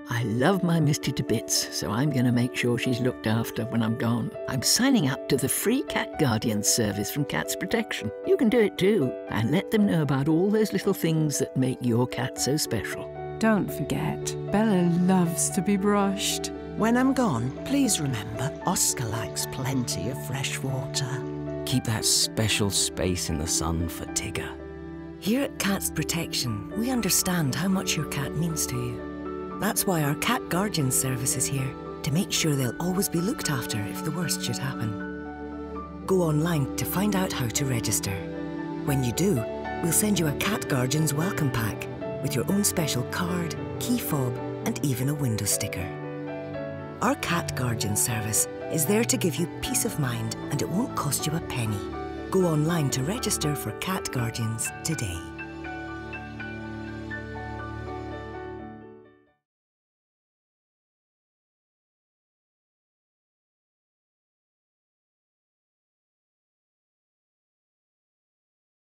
I love my Misty to bits, so I'm going to make sure she's looked after when I'm gone. I'm signing up to the free Cat Guardian service from Cats Protection. You can do it too, and let them know about all those little things that make your cat so special. Don't forget, Bella loves to be brushed. When I'm gone, please remember Oscar likes plenty of fresh water. Keep that special space in the sun for Tigger. Here at Cats Protection, we understand how much your cat means to you. That's why our Cat Guardian service is here, to make sure they'll always be looked after if the worst should happen. Go online to find out how to register. When you do, we'll send you a Cat Guardian's welcome pack with your own special card, key fob, and even a window sticker. Our Cat Guardian service is there to give you peace of mind, and it won't cost you a penny. Go online to register for Cat Guardians today.